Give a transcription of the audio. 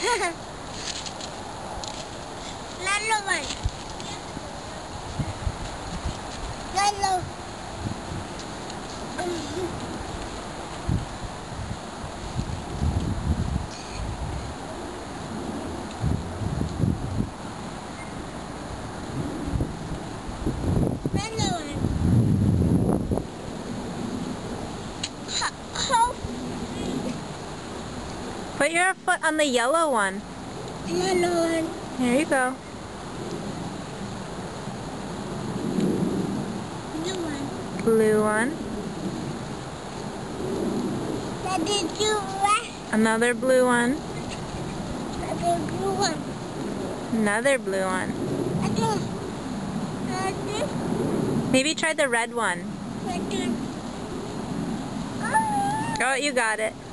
Yellow one. Yellow. Yellow one. Put your foot on the yellow one. Yellow one. There you go. Blue one. Blue one. That is blue one. Another blue one. That is blue one. Another blue one. Maybe try the red one. That is. Oh, you got it.